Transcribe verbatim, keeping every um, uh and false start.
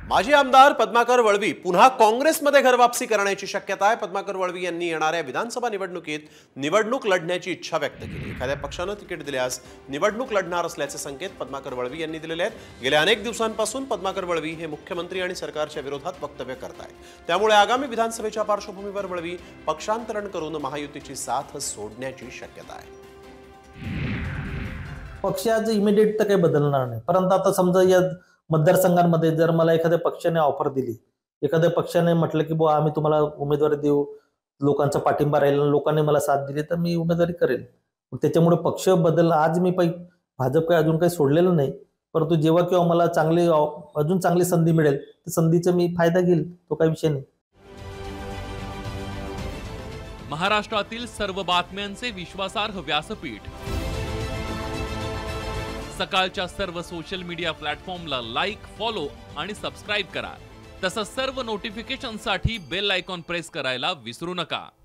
माजी आमदार पद्माकर वळवी पुन्हा काँग्रेसमध्ये घरवापसी करण्याची शक्यता आहे। पद्माकर वळवी यांनी येणाऱ्या विधानसभा निवडणुकीत निवडणूक लढण्याची इच्छा व्यक्त केली। एखाद्या पक्षाने तिकीट दिल्यास निवडणूक लढणार असल्याचे संकेत पद्माकर वळवी यांनी दिलेले आहेत। गेल्या अनेक दिवसांपासून पद्माकर वळवी हे मुख्यमंत्री आणि सरकारच्या विरोधात वक्तव्य करत आहेत। त्यामुळे आगामी विधानसभेच्या पार्श्वभूमीवर वळवी पक्षांतरण करून महायुतीची साथ सोडण्याची शक्यता आहे। पक्षाचं इमिडिएट तर काही बदलणार नाही, परंतु आता समजा या मतदारसंघांमध्ये जर मला एखाद्या पक्षाने ऑफर दिली, एखाद्या पक्षाने म्हटलं की बुवा आम्ही तुम्हाला उमेदवारी देऊ, लोकांचा पाठिंबा राहील, लोकांनी मला साथ दिली तर मी उमेदवारी करेन। त्याच्यामुळे पक्ष बदल आज मी पाहिजे भाजप काही अजून काही सोडलेलं नाही, परंतु जेव्हा केव्हा मला चांगली अजून चांगली संधी मिळेल त्या संधीचा मी फायदा घेईल, तो काही विषय नाही। महाराष्ट्रातील सर्व बातम्यांचे विश्वासार्ह व्यासपीठ सकाळच्या सर्व सोशल मीडिया प्लॅटफॉर्मला लाईक, फॉलो आणि सबस्क्राइब करा। तसंच सर्व नोटिफिकेशनसाठी बेल आयकॉन प्रेस करायला विसरू नका।